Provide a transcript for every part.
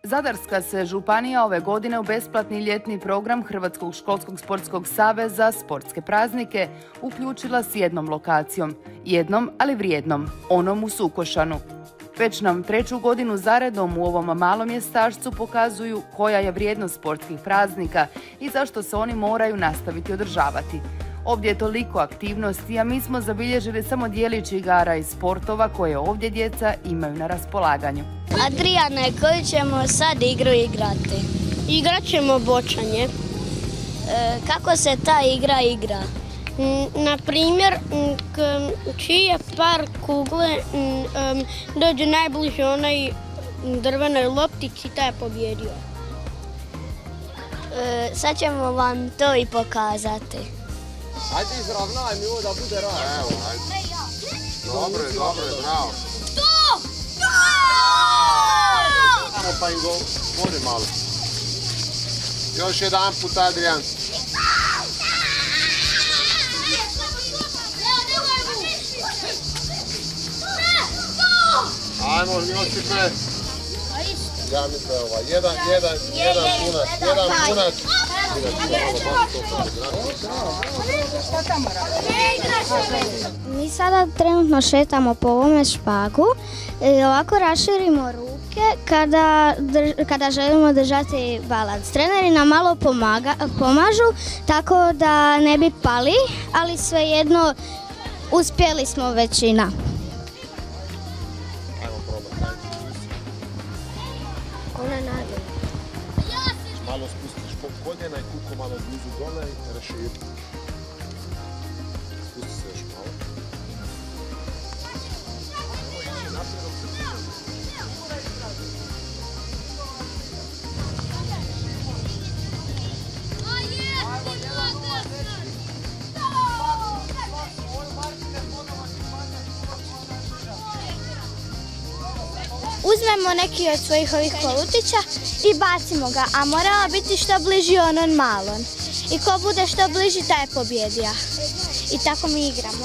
Zadarska se županija ove godine u besplatni ljetni program Hrvatskog školskog sportskog saveza sportske praznike uključila s jednom lokacijom. Jednom, ali vrijednom, onom u Sukošanu. Već nam 3. godinu zaredom u ovom malom mjestašcu pokazuju koja je vrijednost sportskih praznika i zašto se oni moraju nastaviti održavati. Ovdje je toliko aktivnosti, a mi smo zabilježili samo dijelić igara i sportova koje ovdje djeca imaju na raspolaganju. Adrijane, koju ćemo sad igru igrati? Igrat ćemo bočanje. Kako se ta igra igra? Na primjer, čiji je par kugle dođe najbliže onaj drvenoj loptici, taj je pobjedio. Sad ćemo vam to i pokazati. Ajde izravnaj mi ovo da bude rad. Evo, ajde. Dobro je, bravo. To! Samo pa im govori malo. Još jedan put, Adrijan. Ajmo, Josipe. Ja mislim jedan punac. Mi sada trenutno šetamo po ovome špagu i ovako raširimo ruke kada želimo držati balans. Treneri nam malo pomažu tako da ne bi pali, ali svejedno uspjeli smo većina. Malo spustiš koljena i kuko malo blizu dole i raširi. Spusti se još malo. Uzmemo neki od svojih ovih kolutića i bacimo ga, a moramo biti što bliži onon malon. I ko bude što bliži, taj je pobjedija. I tako mi igramo.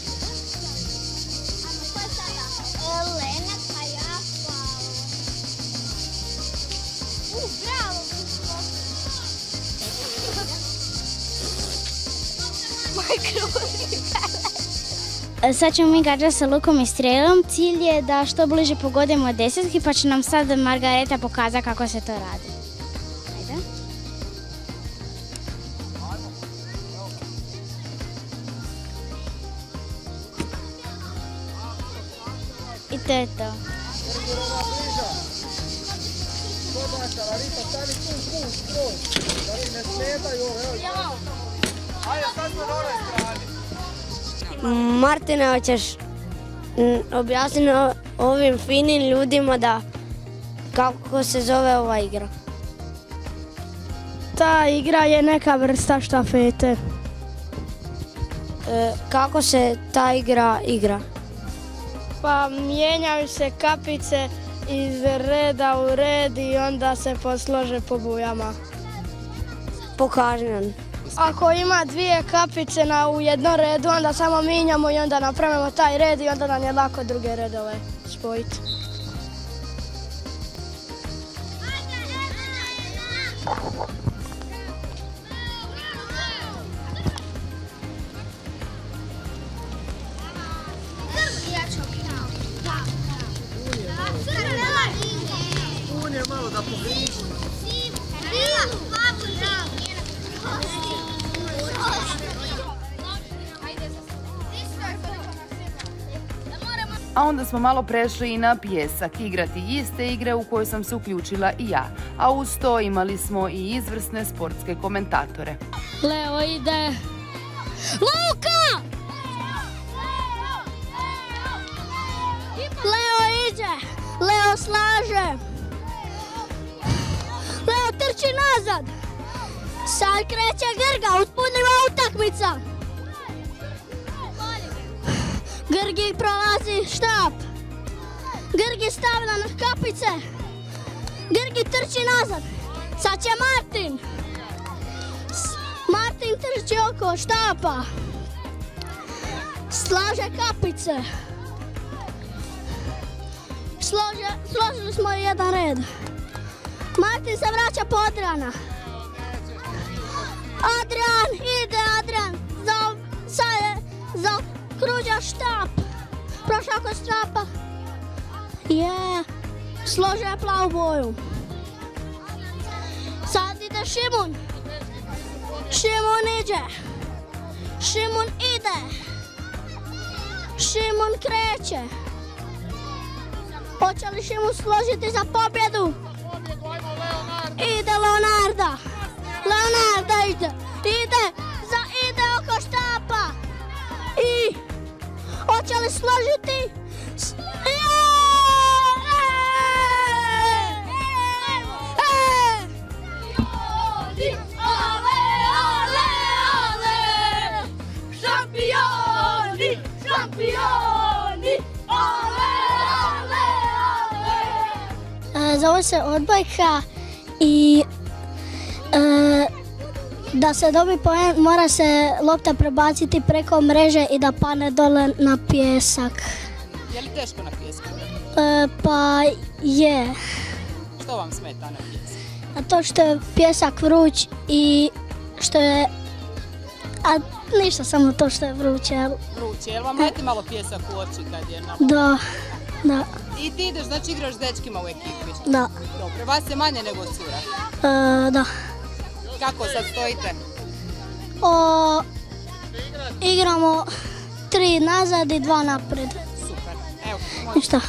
Sad ćemo mi gađati sa lukom i strijelom. Cilj je da što bliže pogodimo desetki, pa će nam sad Margareta pokazati kako se to radi. Ajde. I to je to. Martine, hoćeš objasniti ovim finim ljudima da kako se zove ova igra? Ta igra je neka vrsta štafete. Kako se ta igra igra? Pa mijenjaju se kapice iz reda u red i onda se poslože po bujama. Pokaži nam. Ako ima dvije kapice u jednom redu, onda samo mijenjamo i onda napravimo taj red i onda nam je lako druge redove spojiti. A onda smo malo prešli i na pijesak, igrati iste igre u kojoj sam se uključila i ja. A uz to imali smo i izvrsne sportske komentatore. Leo ide. Luka! Leo ide. Leo slaže. Leo trči nazad. Sad kreće Grga, uspuniva utakmica. Grgi prolazi štap. Grgi stavlja na kapice. Grgi trči nazad. Sad će Martin. Martin trči oko štapa. Slaže kapice. Složili smo jedan red. Martin se vraća po Adriana. Adrian, ide Adrian. Zakruđa štap. Prošao kod štapa. Složio je plavu boju. Sad ide Šimun. Šimun ide. Šimun ide. Šimun kreće. Hoće li Šimun složiti za pobjedu? Ide Leonarda. Leonarda ide. Ide oko štapa. I hoće li složiti? Zove se odbojka i da se dobi poen mora se lopta prebaciti preko mreže i da padne dole na pijesak. Je li teško na pijesku? Pa je. Što vam smeta na pijesku? A to što je pijesak vruć i što je... A ništa, samo to što je vruće. Vruće, jel vam leti malo pijesak u oči kad je na... Da. I ti ideš, znači igraš s dečkima u ekipi? Da. Dobro, vas je manje nego cura? Da. Kako sad stojite? Igramo 3 nazad i 2 napred. Super, evo. Ništa.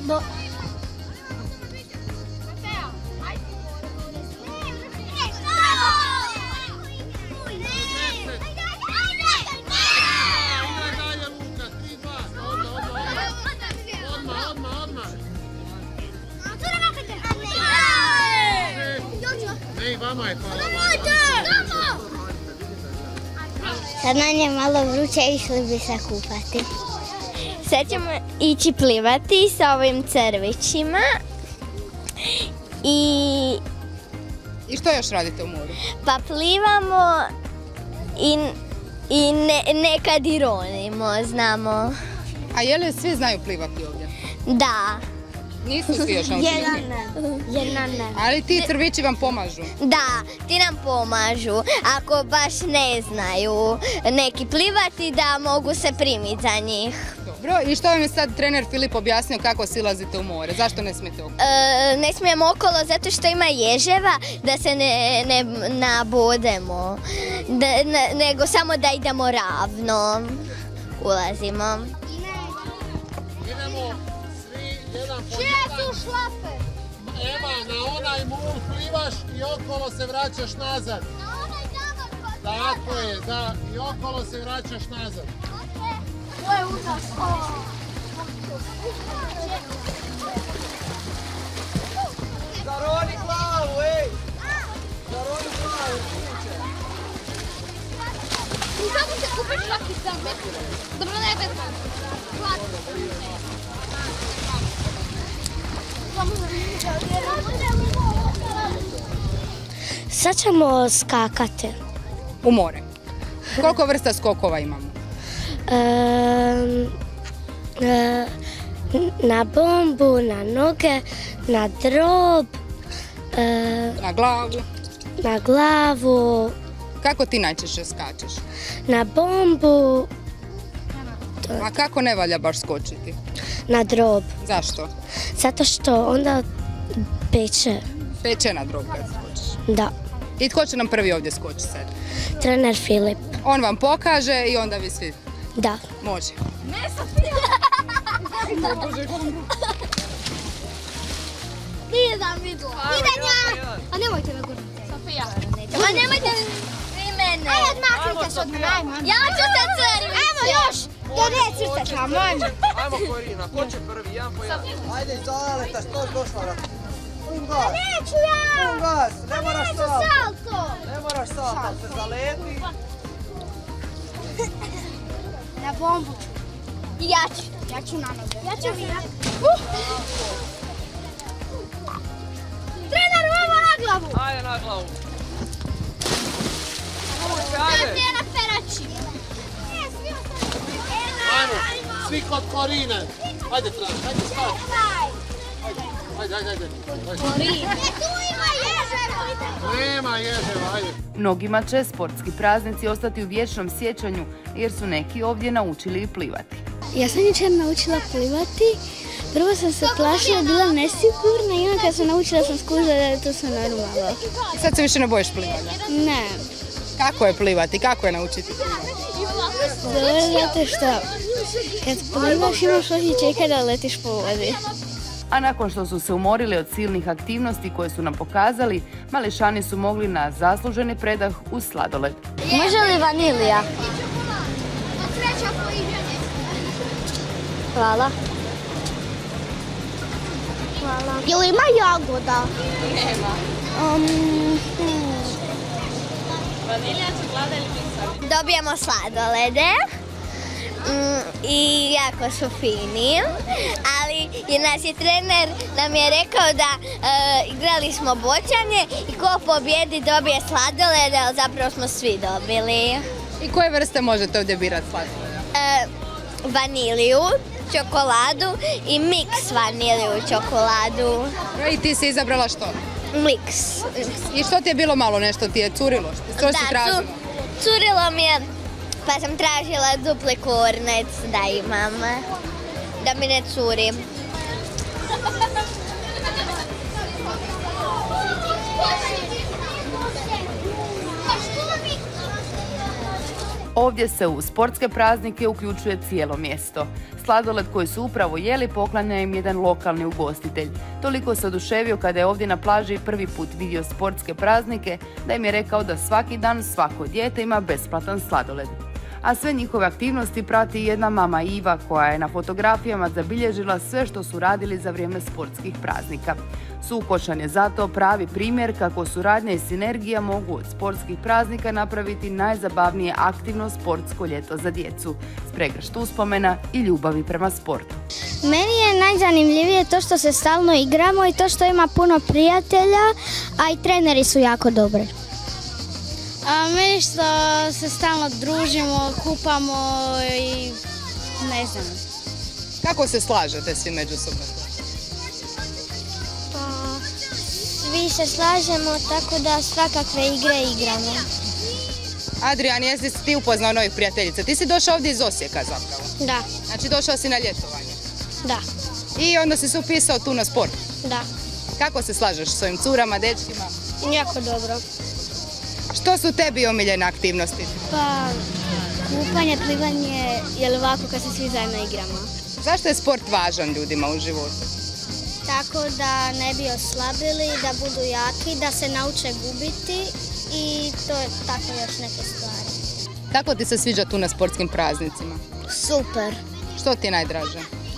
Sad nam je malo vruće, išli bi se kupati. Sad ćemo ići plivati sa ovim crvićima. I što još radite u moru? Pa plivamo i nekad i ronimo, znamo. A je li svi znaju plivati ovdje? Da. Nisu svi još naučili? Jedan ne. Ali ti crvići vam pomažu? Da, ti nam pomažu. Ako baš ne znaju neki plivati, da mogu se primiti za njih. Dobro, i što vam je sad trener Filip objasnio kako silazite u more? Zašto ne smijete okolo? Ne smijemo okolo zato što ima ježeva, da se ne nabodemo, nego samo da idemo ravno. Ulazimo. Idemo svi jedan po jedan. Ema, na onaj mul plivaš i okolo se vraćaš nazad. Tako je, da, i okolo se vraćaš nazad. Ovo je užas. Zaroni glavu, ej! Zaroni glavu, kuće! Kako se kupiš svaki sam? Dobro, ne bez Sad ćemo skakati. U more. Koliko vrsta skokova imamo? Na bombu, na noge, na drob, Na glavu. na glavu, Kako ti najčešće skačeš? na bombu, A kako ne valja baš skočiti? na drob. Zašto? Zato što onda peče. Peče na drog kad skočiš. Da. I tko će nam prvi ovdje skočiti sad? Trener Filip. On vam pokaže i onda vi svi. Da. Može. Nije da vidla. Idanja! A nemojte me gurniti. Sofija. Ma nemojte vi mene. Ajde, odmah crtaš od mene, ajmo. Ja ću se crviti. Ajmo još. To ne crtaš, a može. Ajmo Korina, ko će prvi? Jedan po jedan. Ajde, zaleta, što je došla? Pun gas. Neću ja. Pun gas, ne moraš salto. Salto. Ne moraš salto, se zaleti. Na bombu ću. Ja ću. Ja ću na noge. Ja ću vijak. Trener, ovo na glavu. Ajde na glavu. Ajde na perači. Ajmo, svi kod Korine. Ajde, Fran, ajde, stavi. Ajde. Tu ima Nema ježeva, ajde. Mnogima će sportski praznici ostati u vječnom sjećanju jer su neki ovdje naučili i plivati. Ja sam jučer naučila plivati. Prvo sam se plašila, bila nesigurna i onda kad sam naučila sam skužila da je to sve normalno. I sad se više ne bojiš plivanja? Ne. Kako je plivati? Kako je naučiti? Dobro, zato što kad plivaš imaš osjećaj da letiš po vodi. A nakon što su se umorili od silnih aktivnosti koje su nam pokazali, mališani su mogli na zasluženi predah uz sladoled. Može li vanilija? Hvala. Hvala. Jel ima jagoda? Nema. Vanilija, čokolada ili miksa? Dobijemo sladolede i jako su fini, ali nas je trener nam je rekao da igrali smo boćanje i ko pobjedi dobije sladolede, ali zapravo smo svi dobili. I koje vrste možete ovdje birati sladoleda? Vaniliju, čokoladu i miks vaniliju čokoladu. I ti si izabrala što? Miks. I što ti je bilo malo, nešto ti je curilo? Što si tražila? Curilo mi je, pa sam tražila dupli kornec da imam, da mi ne curi. Ovdje se u sportske praznike uključuje cijelo mjesto. Sladoled koji su upravo jeli poklanja im jedan lokalni ugostitelj. Toliko se oduševio kada je ovdje na plaži prvi put vidio sportske praznike da im je rekao da svaki dan svako dijete ima besplatan sladoled. A sve njihove aktivnosti prati jedna mama Iva koja je na fotografijama zabilježila sve što su radili za vrijeme sportskih praznika. Sukošan je zato pravi primjer kako suradnja i sinergija mogu od sportskih praznika napraviti najzabavnije aktivno sportsko ljeto za djecu, s pregršt uspomena i ljubavi prema sportu. Meni je najzanimljivije to što se stalno igramo i to što ima puno prijatelja, a i treneri su jako dobri. A meni što se stalno družimo, kupamo i ne znam. Kako se slažete svi međusobno? Pa, svi se slažemo tako da svakakve igre igramo. Adrian, jesi ti upoznao novih prijateljica? Ti si došao ovdje iz Osijeka zapravo. Da. Znači došao si na ljetovanje. Da. I onda si se upisao tu na sport. Da. Kako se slažeš s svojim curama, dečkima? Jako dobro. Što su tebi omiljene aktivnosti? Pa, kupanje, plivanje, je ovako kad se svi zajedno igramo. Zašto je sport važan ljudima u životu? Tako da ne bi oslabili, da budu jaki, da se nauče gubiti i to je tako još neke stvari. Kako ti se sviđa tu na sportskim praznicima? Super. Što ti je najdraže?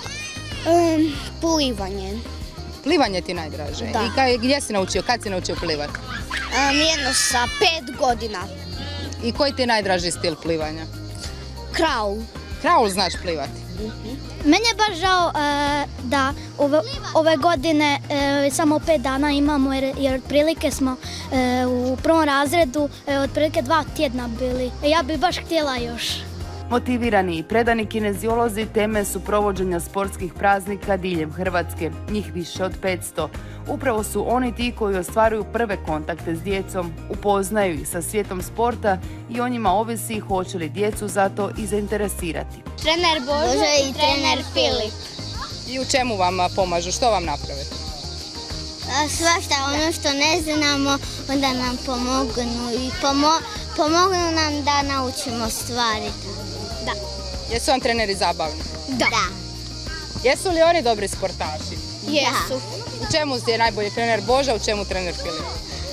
Plivanje. Plivanje ti je najdraže? Da. I gdje si naučio, kad si naučio plivati? Jedno sa 5 godina. I koji ti je najdraži stil plivanja? Kraul. Kraul znaš plivati? Meni je baš žao da ove godine samo 5 dana imamo jer otprilike smo u prvom razredu otprilike 2 tjedna bili. Ja bih baš htjela još. Motivirani i predani kineziolozi teme su provođenja sportskih praznika diljem Hrvatske, njih više od 500. Upravo su oni ti koji ostvaruju prve kontakte s djecom, upoznaju ih sa svijetom sporta i o njima ovisi hoće li djecu za to i zainteresirati. Trener Božo i trener Filip. I u čemu vam pomažu? Što vam naprave? Svašta ono što ne znamo, onda nam pomognu i pomognu nam da naučimo stvari. Da. Jesu vam treneri zabavni? Da. Jesu li oni dobri sportaši? Jesu. U čemu je najbolji trener Boža, u čemu trener Filip?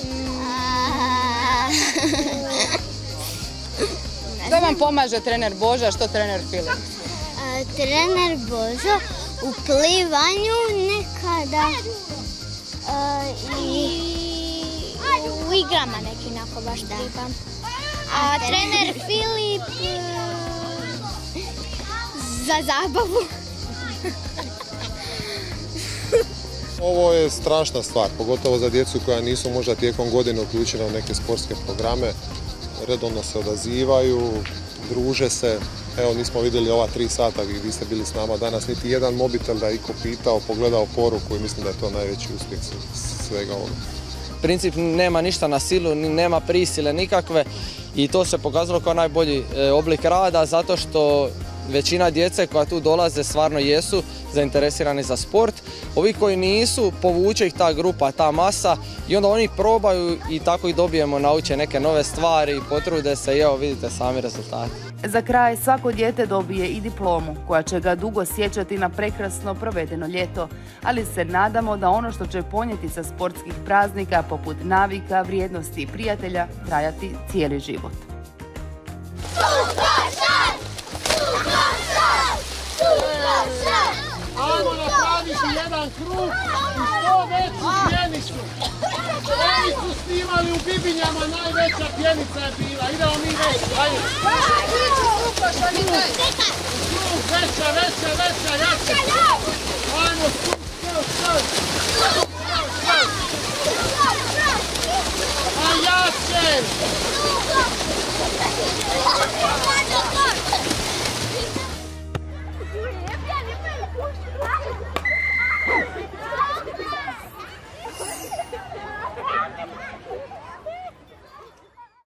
Što vam pomaže trener Boža, što trener Filip? Trener Božo u plivanju nekada i u igrama neki nako baš plivam. A trener Filip za zabavu. Ovo je strašna stvar, pogotovo za djecu koja nisu možda tijekom godine uključena u neke sportske programe. Redovno se odazivaju, druže se. Evo, nismo vidjeli ova 3 sata gdje vi ste bili s nama danas, niti jedan mobitel da je iko pitao, pogledao poruku i mislim da je to najveći uspjeh svega ovoga. princip nema ništa na silu, nema prisile nikakve i to se pokazalo kao najbolji oblik rada zato što većina djece koja tu dolaze stvarno jesu zainteresirani za sport. Ovi koji nisu, povuče ih ta grupa, ta masa i onda oni probaju i tako ih dobijemo, nauče neke nove stvari, potrude se i evo vidite sami rezultati. Za kraj svako dijete dobije i diplomu koja će ga dugo sjećati na prekrasno provedeno ljeto, ali se nadamo da ono što će ponijeti sa sportskih praznika poput navika, vrijednosti i prijatelja trajati cijeli život. Ajmo napraviti jedan krug i što veću pjenicu. Oni su snimali u Bibinjama, najveća pjenica je bila. Idemo mi već, ajde.